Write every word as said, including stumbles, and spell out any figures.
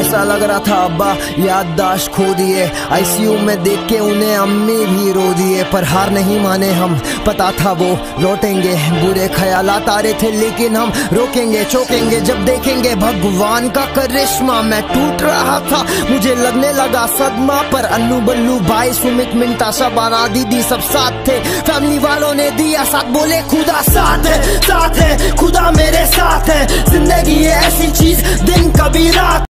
ऐसा लग रहा था अब्बा याददाश्त खो दिए। आईसीयू में देख के उन्हें अम्मी भी रो दिए, पर हार नहीं माने हम, पता था वो लौटेंगे। बुरे ख्यालात आ रहे थे लेकिन हम रोकेंगे, चौकेंगे जब देखेंगे भगवान का करिश्मा। मैं टूट रहा था, मुझे लगने लगा सदमा, पर अन्नू बल्लू भाई सुमित मिंटा सब आना दीदी सब साथ थे। फैमिली वालों ने दिया साथ, बोले खुदा साथ है, साथ है खुदा मेरे साथ है। जिंदगी है ऐसी चीज दिन कभी रात।